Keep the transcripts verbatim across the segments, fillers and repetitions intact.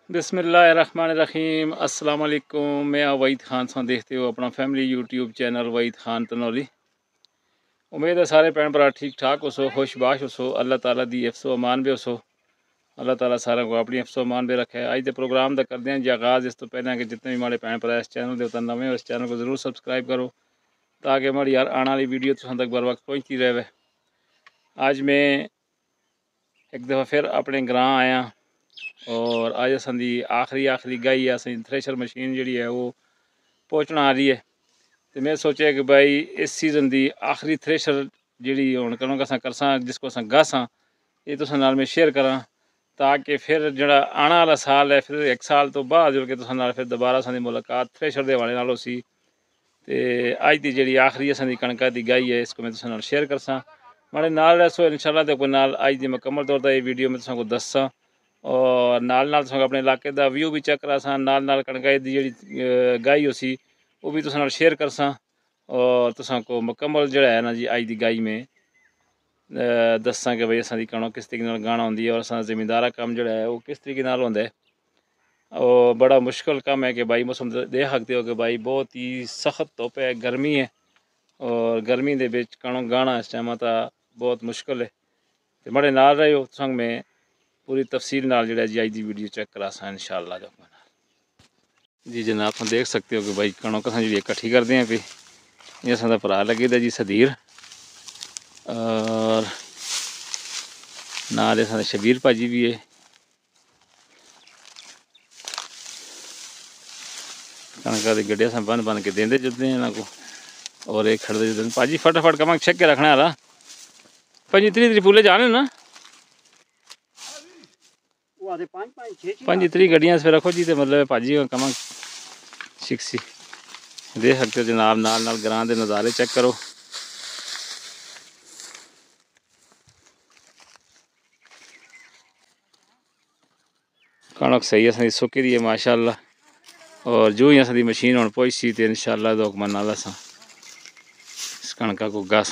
बिस्मिल्लाहिर्रहमानिर्रहीम अस्सलाम वालेकुम। मैं वहीद खान सा देखते हो अपना family YouTube channel Waheed Khan Tanoli. उम्मीद है सारे भैन भरा ठीक ठाक हो सो, खुशबाश हो सो, अल्लाह ताला दी हिफ्ज़ो अमान भी हो सो, अल्लाह ताला सारे को अपनी हिफ्ज़ो अमान भी रखे। अज के प्रोग्राम का करते हैं जी आगाज़। इस तो पहले कि जितने भी हमारे भैन भरा इस चैनल के उत्तर नवे हो, इस चैनल को ज़रूर सबसक्राइब करो ताकि हमारी यार आने वाली वीडियो तुहां तक बर वक्त पहुँचती रहे। अज मैं एक दफ़ा फिर अपने ग्रां आया और अज असां आखिरी आखिरी गाई असें थ्रेशर मशीन जी है वो पहुँचना आ रही है। तो मैं सोचा कि भाई इस सीज़न की आखिरी थ्रेशर जी हूँ कनक अस करसा जिसको अस गासां ये तुस नाल मैं शेयर करा ताकि फिर जड़ा आने वाला साल है फिर एक साल तो बाद जो कि तुस नाल फिर दोबारा असां मुलाकात थ्रेशर के हवाले नाल होसी। तो अज की जी आखिरी असां कणका की गाई है इसको मैं तुस नाल शेयर करसा माड़े नाल रसो इंशाल्लाह। तो कोई नाल अज की मुकम्मल तौर पर ये वीडियो मैं तुसां को दस्सां और नाल नाल तुसां अपने इलाके का व्यू भी चेक करासां, नाल नाल कणका की जी गाई होसी वो भी तुसां नाल शेयर करसां और तुसां को मुकम्मल जड़ा है ना जी अज की गाई में दस्सां कि भाई असां कणक किस तरीके नाल गाना होंदी है और असां ज़मींदारा कम जड़ा है वो किस तरीके नाल होंदा है। और बड़ा मुश्किल काम है कि भाई मौसम देख सकते हो कि भाई बहुत ही सख्त धुप है, गर्मी है और गर्मी के बिच कणक गाना इस टाइम तो बहुत मुश्किल है। तो बड़े नाल रहे हो तुसां में पूरी तफसील नाल जड़ा जी अज की वीडियो चेक करासा इंशाअल्लाह। जी जनाब तुम देख सकते हो कि भाई कणक अस जी इकट्ठी करते हैं पे ये असा भरा लगे दा जी सदीर और नाल असा शबीर भाजी भी है। कणक के गड्ढे अस बन बन के देंदे जुलते हैं इन्हों को और एक खड़ते जुलते भाजी फटाफट कम छक के रखने वाला पंजी त्री त्री फूले जाने ना पंजी त्री गड्डियां फिर रखो जी। तो मतलब भाजी कम छिक सी देख सकते हो जनाब। नाल नाल ग्रां के नज़ारे चेक करो। कणक सही असां सुकी दी है माशाअल्लाह और जो ही असां मशीन हुण पहुंची तो इंशाअल्लाह तो हुक्म नाल असां इस कणका को गास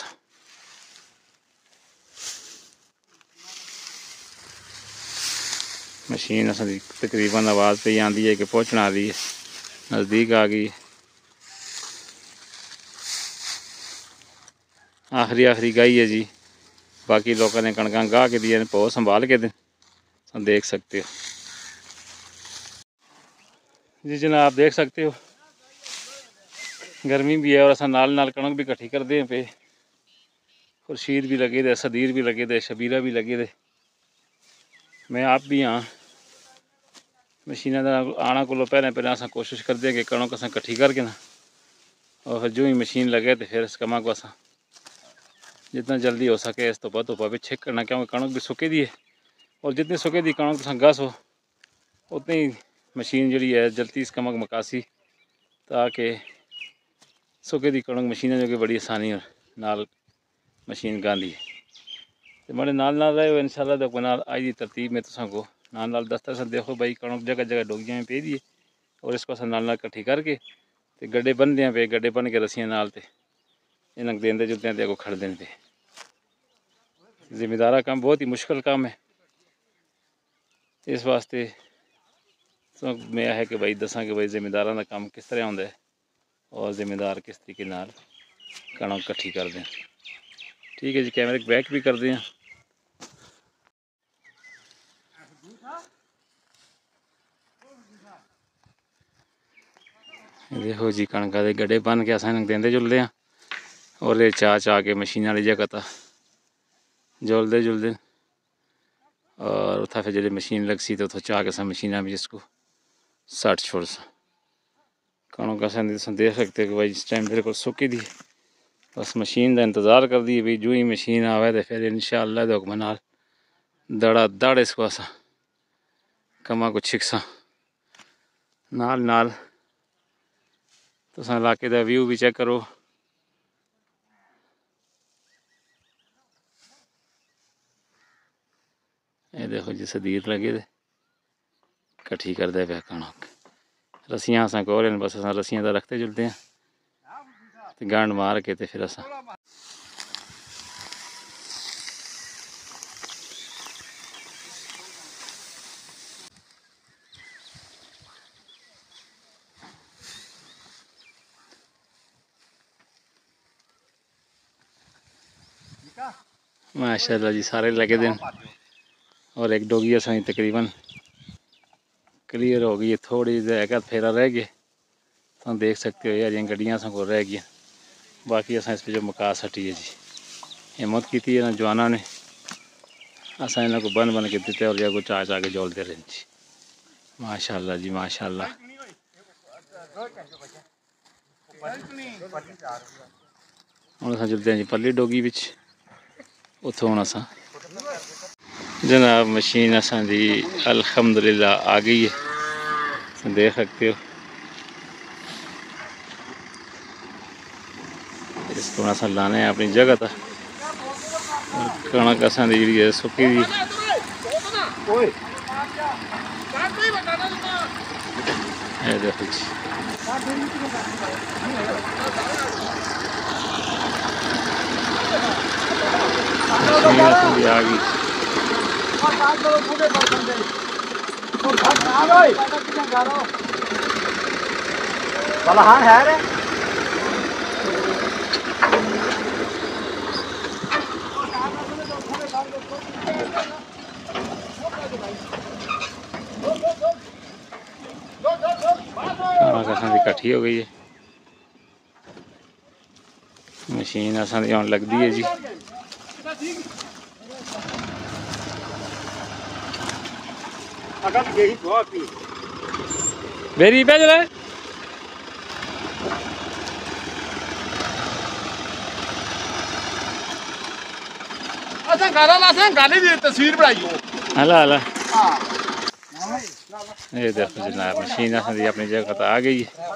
मशीन असां तकरीबन आवाज़ पे आती है कि पहुँचना आ रही है, नज़दीक आ गई। आखिरी आखिरी गाई है जी। बाकी लोगों ने कणक गाह के दिए बहुत संभाल के देख सकते हो जी जनाब। देख सकते हो गर्मी भी है और असा नाल नाल कणक भी इकट्ठी करते हैं पे। खुर्शीद भी लगे दे, सदीर भी लगे दे, शबीरा भी लगे दे, मैं आप भी हाँ। मशीना आना को पहले पहले अस कोशिश करते हैं कि कणक अस इकट्ठी करके ना और फिर जो ही मशीन लगे तो फिर इस कमा को अस जितना जल्दी हो सके इस तो बहुत धुपा पिछे करना क्योंकि कणक भी सुके दी है और जितनी सुके दी कणक तुम गस हो उतनी ही मशीन जी है जल्दी इस कमक मकासी ताकि सुके दी कणक मशीन जो कि बड़ी आसानी नाल मशीन गांधी है। तो बड़े नाल नाल रहे हो इंशाल्लाह। तो नाल अज की तरतीब में तुसा को नाल नाल दस्ता सा देखो भाई कणक जगह जगह डोगियां में पे दी है और इसको अस नाल नाल इकट्ठी करके तो गड्ढे बनते पे गड्ढे बन के रस्सियां नाल तो इन्हें देंदे जुलते हैं तो खड़ दें पे। जिमीदारा काम बहुत ही मुश्किल काम है इस वास्ते तो मैं है कि भाई दसा कि भाई जिमीदारा का काम किस तरह होंगे और जिमीदार किस तरीके नाल कणक इकट्ठी करते हैं। ठीक है जी कैमरे बैक भी करते हैं। देखो जी कणका के गड्ढे बन के अस देंदे जुलते हैं और ये चा चा के मशीन वाली जगह था जुलते जुलते और उतना फिर जो मशीन लग सी तो उतो चाह के अस मशीना भी इसको सट छोड़ सा कणक अस देख सकते हो कि भाई इस टाइम बिल्कुल सुकी दी बस मशीन का इंतज़ार कर दी भाई जो ही मशीन आवे तो फिर इंशाअल्लाह के हुक्म नाल दड़ा दड़ इसको अस कमा को छिकसा नाल नाल। तुस इलाके का व्यू भी चेक करो। ये देखो जी सदीर लगे दे इकट्ठी करते पे कणक रस्सियां अस कोल बस अस रस्सियां तो रखते जुलते हैं तो गंड मार के तो फिर अस माशाल्लाह जी सारे लगे दिन और एक डोगी असां तकरीबन क्लियर हो गई है। थोड़ी जगह फेरा रह गए तुम देख सकते हो यार ये गड्डियां असां को रह गई बाकी असां इस पे जो मुका सटी है जी हिम्मत की थी ना जवाना ने असां इन्हों को बन बन के दिते और को चा चा के जोलते रहे जी। माशाल्लाह जी माशाल्लाह। हुण असां चलते हैं जी पल्ली डोगी विच उतों हुण असां जनाब मशीन असांजी अल्हम्दुलिल्लाह आ गई है देख सकते हो। इसको असां लाने हैं अपनी जगह था कणक असां दी जी सुकी दी है देखो जी मशीन असांजी आ गई। हाँ है रे कणक असांजी कट्ठी हो गई है मशीन असांजी हुण लगदी है जी। मेरी पे चला असां गाला लासां गाली दी तस्वीर बनाई हला हला ये देखो जनाब मशीन असांजी अपनी जगह पर आ गई है।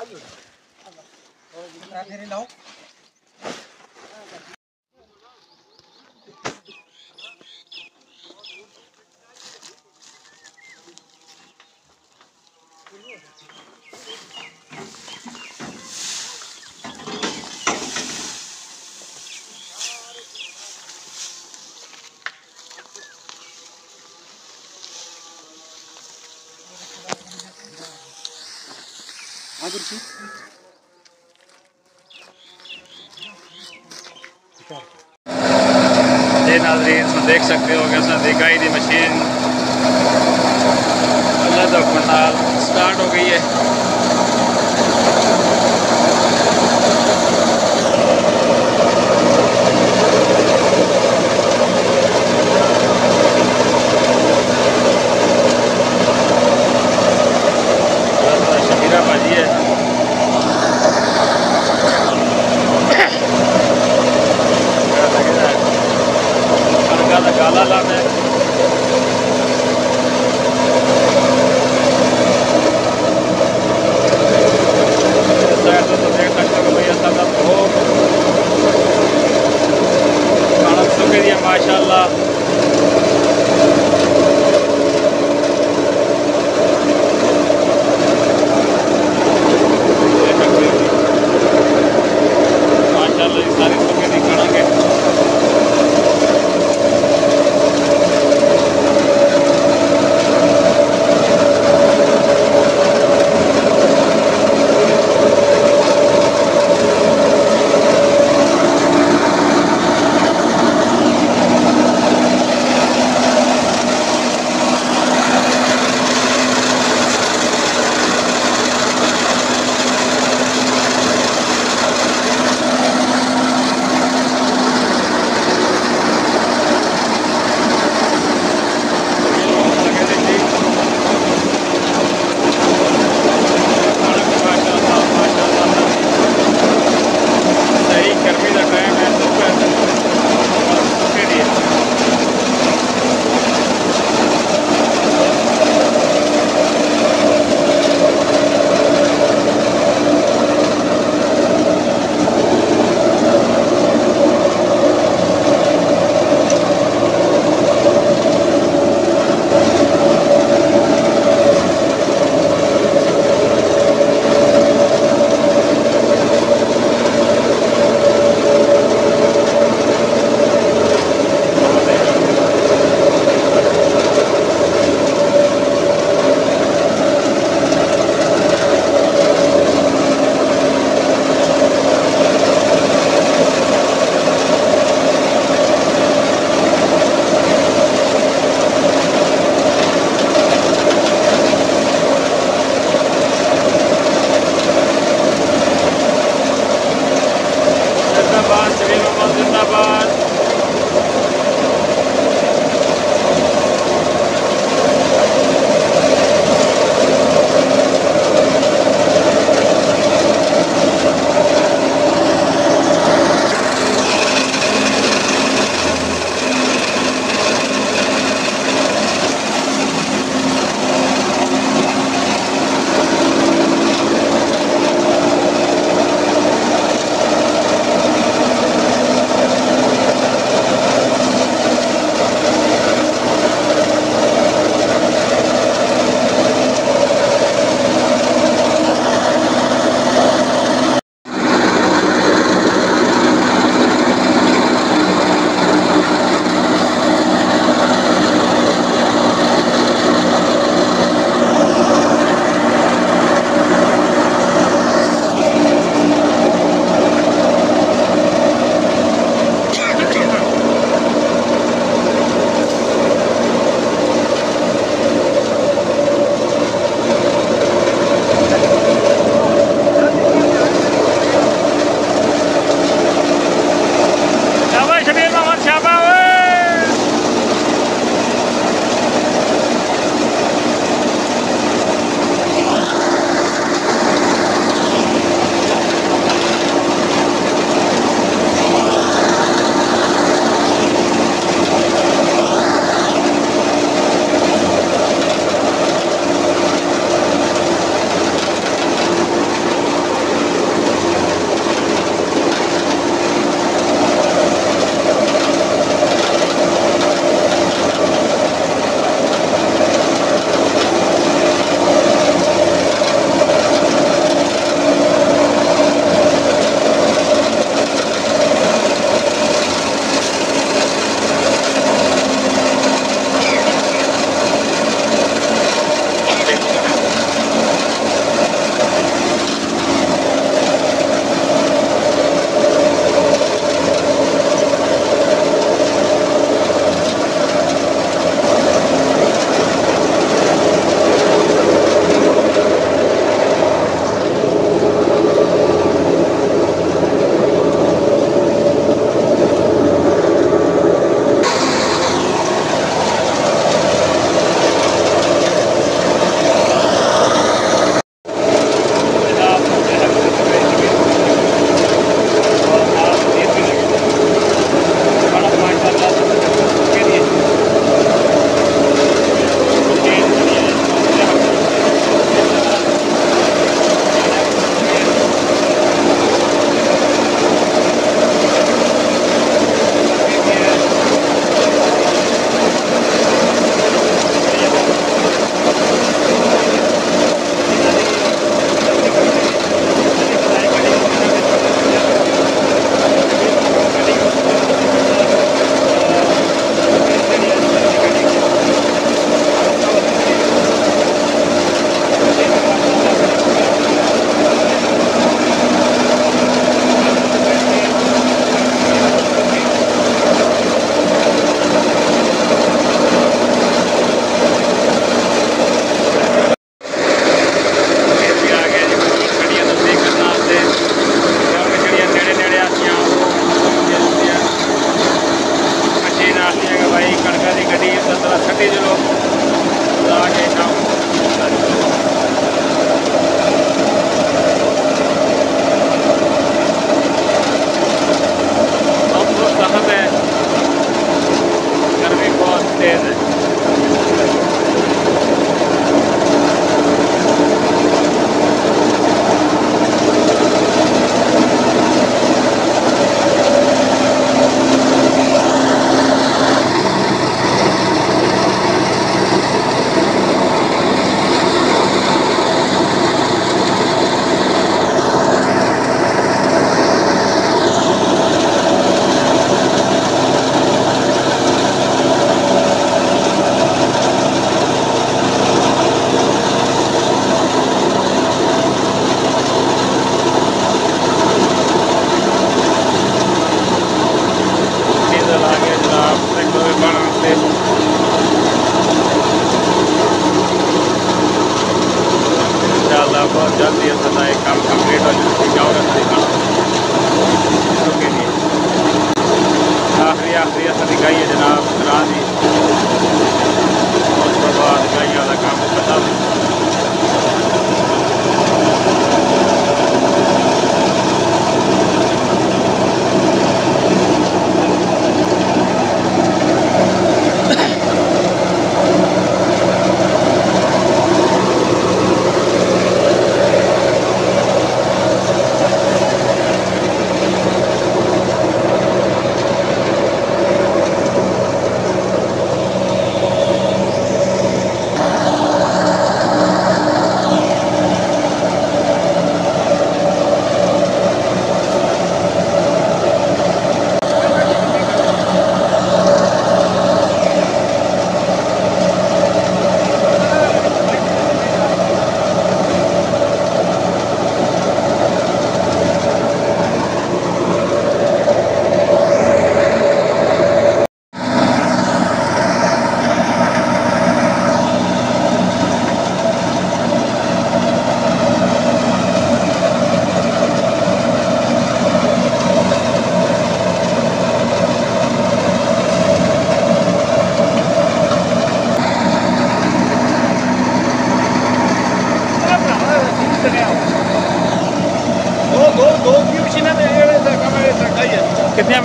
ये नाज़रीन तुम देख सकते हो कि असां दिखाई दी मशीन अल्लाह का हुक्म स्टार्ट हो गई है। शकीरा भाजी है गाला ला में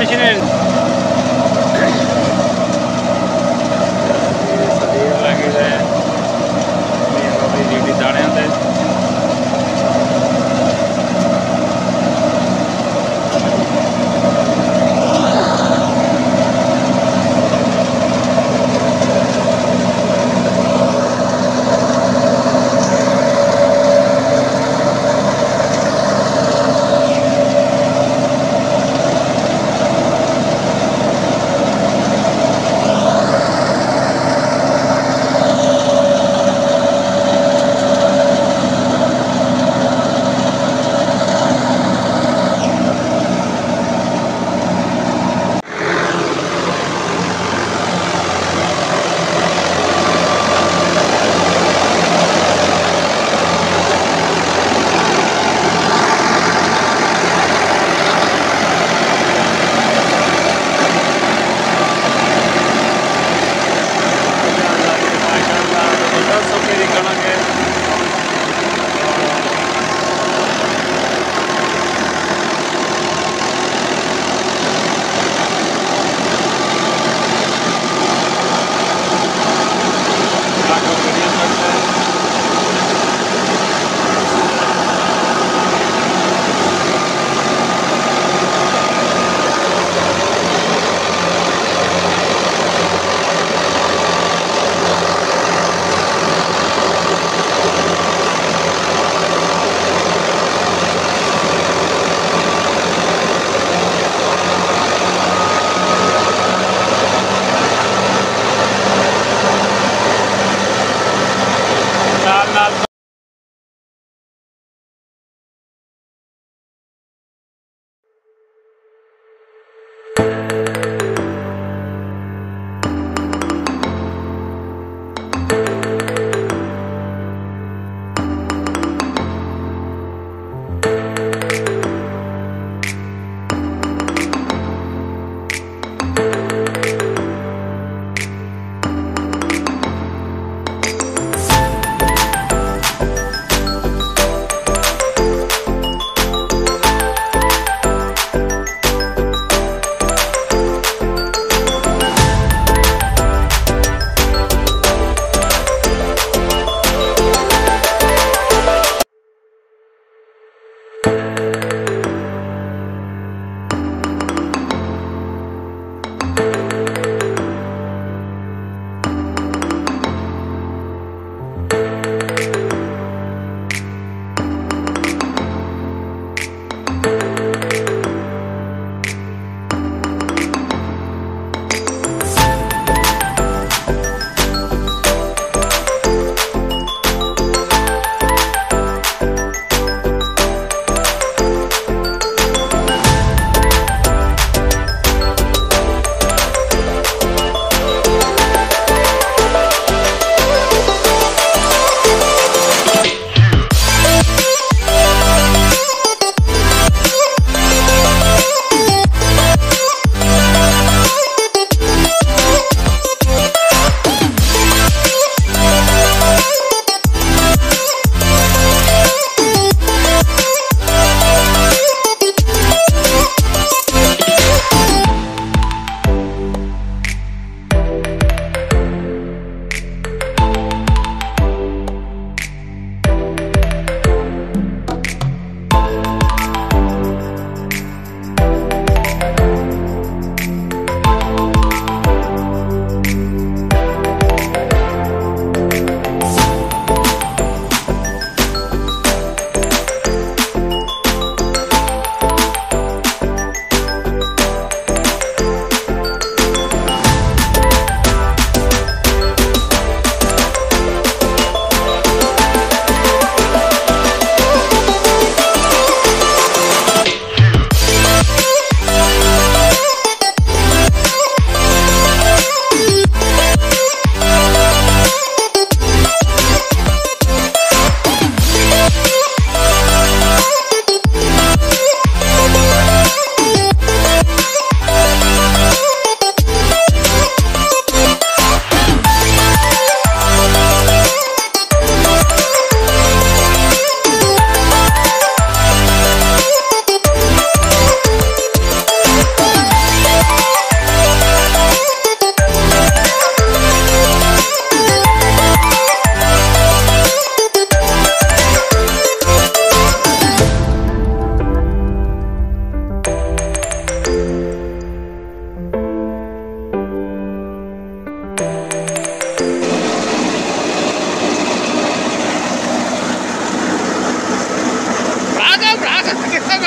मशीन लगे ड्यूटी दाने होते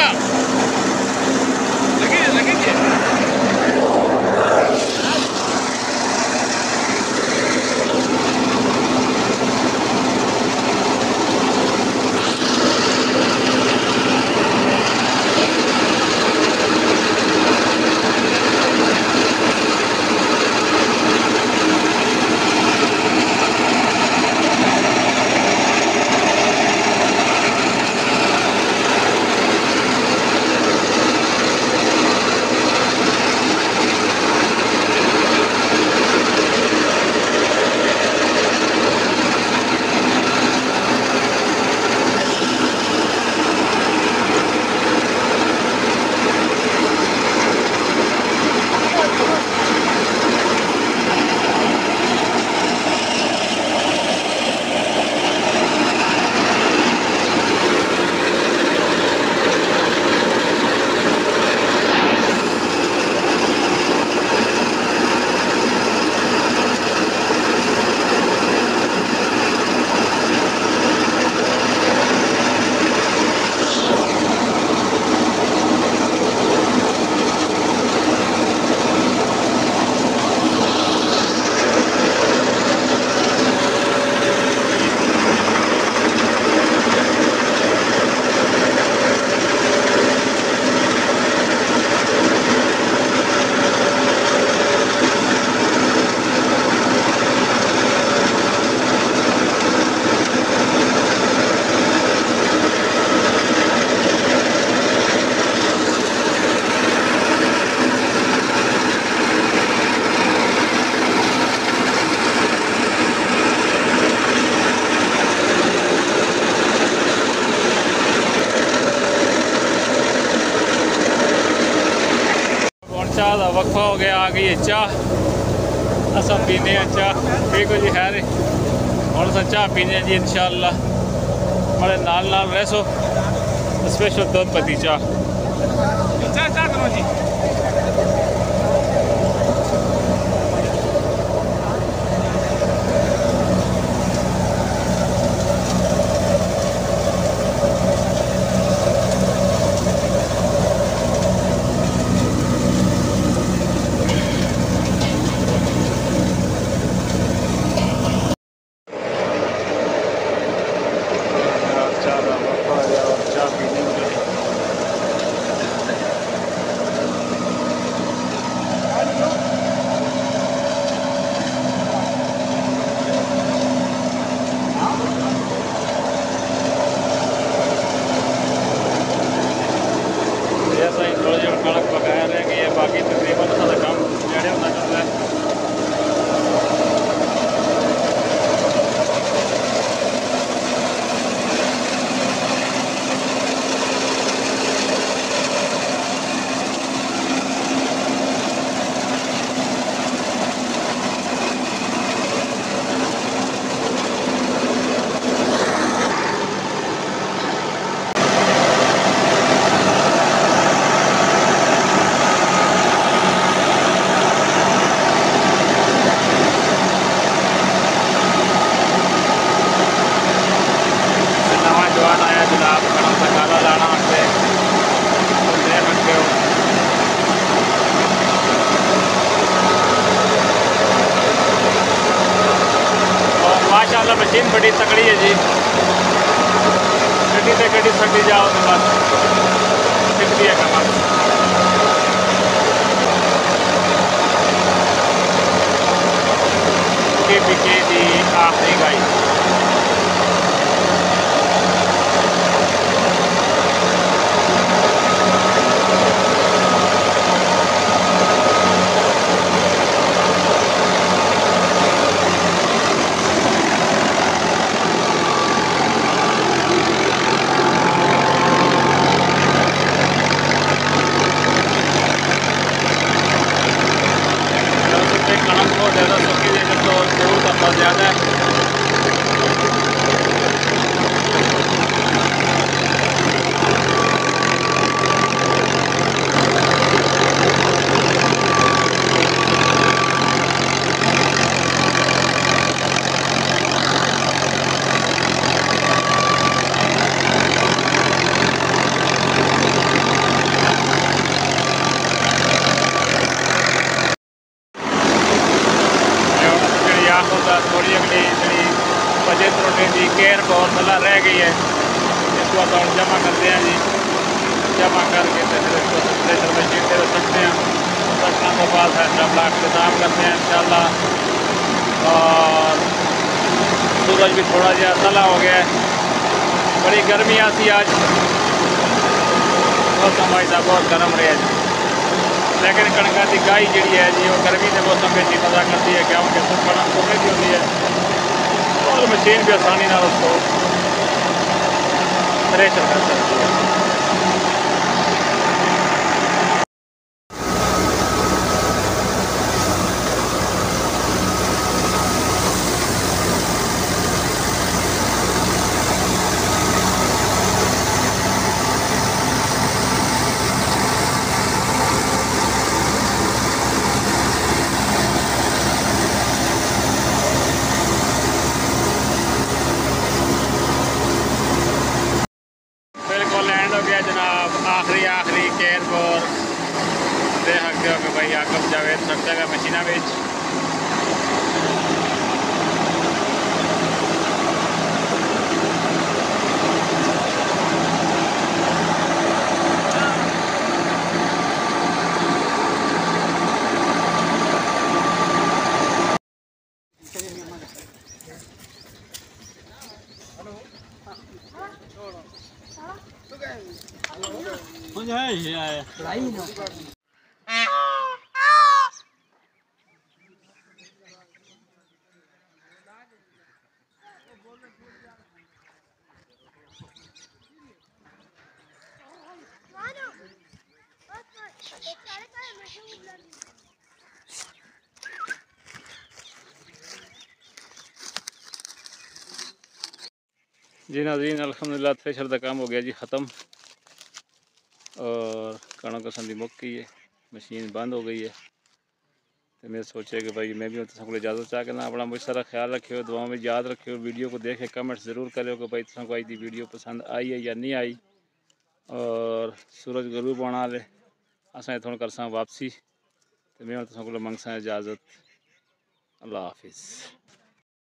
गया लगी लगी चाह का वक्फा हो गया, आ गई है चाह। अस पीने चाह, ठीक हो जी खैर। हम अस चाह पीने जी इंशाअल्लाह। हमारे नाल नाल रहो। स्पेशल दूध पत्ती चाह चाह चाह करो जी। कणक पकाया रह गई है, बाकी तकरीबन सारा काम नेड़े होना चल रहा है। माशाल्लाह मशीन बड़ी तकड़ी है जी। गड्डी से गड्डी सटी जाओ तो बस सिकती है कमर। के पीछे की आखिरी गाई ज़्यादा है। केयर बहुत थला रह गई है, इसको तो हम जमा करते हैं जी। जमा करके तो फिर इसको थ्रेशर मशीन से सकते हैं। सकने के बाद फैसला ब्लॉक से साफ करते हैं इंशाल्लाह। और सूरज भी थोड़ा जहा तला हो गया है, बड़ी गर्मी आती आज, मौसम भाई साहब बहुत गर्म रहा जी। लेकिन कणक की गाई जी है जी वो गर्मी के मौसम में ही मजा करती है, क्योंकि सुखना सुखे की होती है और मशीन भी आसानी ना उसको थ्रेशर कर सकती है। बिल्कुल एंड हो गया जनाब, आखिरी आखिरी केयर पर देख सकते हो कि भाई आकब जावेद सब जगह मशीना बेच जी नाज़रीन, अल्हम्दुलिल्लाह थ्रेशर का काम हो गया जी ख़त्म और कणक संदी मुक गई है, मशीन बंद हो गई है। तो मैं सोचा कि भाई मैं भी तुम को इजाज़त चाह के ना अपना मुझ सारा ख्याल रखियो, दुआओं में याद रखियो, वीडियो को देखे कमेंट ज़रूर करो कि भाई तुम को आज की वीडियो पसंद आई है या नहीं आई। और सूरज गरूब होने वाले असें थोड़ा करसा वापसी, तो मैं तुम को मंगसा इजाज़त। अल्लाह हाफिज़।